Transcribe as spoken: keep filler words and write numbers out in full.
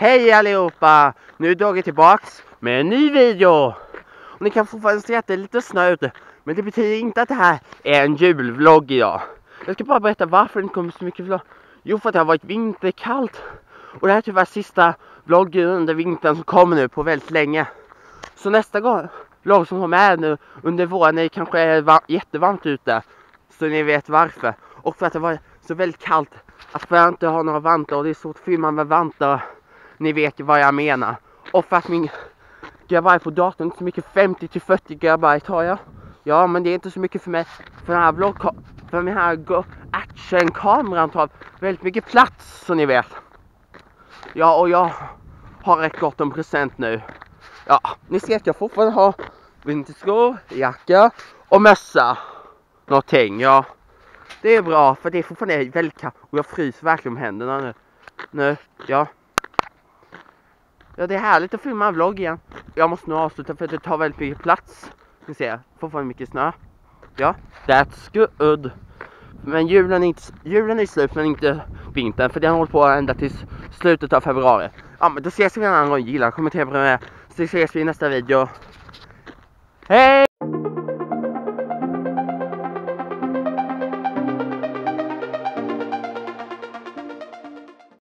Hej allihopa! Nu är Dogge tillbaks med en ny video. Och ni kan fortfarande se att det är lite snö ute, men det betyder inte att det här är en julvlogg idag. Jag ska bara berätta varför det inte kommer så mycket vlogg. Jo, för att det har varit vinterkallt. Och det här är tyvärr sista vloggen under vintern som kommer nu på väldigt länge. Så nästa gång vlogg som kommer med nu under våren, det kanske är jättevarmt ute. Så ni vet varför. Och för att det var så väldigt kallt att jag inte har några vantar, och det är svårt att filma med vantar. Ni vet vad jag menar. Och för att min gigabyte på datorn inte så mycket, femtio till fyrtio gigabyte har jag. Ja, men det är inte så mycket för mig. För den här vlogg, för den här actionkameran tar väldigt mycket plats, så ni vet. Ja, och jag har rätt gott om present nu. Ja, ni ser att jag fortfarande har vinterskor, jacka och mössa. Någonting, ja. Det är bra, för det är fortfarande väldigt kallt. Och jag fryser verkligen om händerna nu. Nu, ja. Ja, det är härligt att filma en vlogg igen. Jag måste nog avsluta för att det tar väldigt mycket plats. Ni ser, fortfarande mycket snö. Ja, that's good. Men julen är, inte, julen är slut, men inte vintern. För den håller på ända till slutet av februari. Ja, men då ses vi en annan gång. Gilla, kommentera på det här. Så ses vi i nästa video. Hej!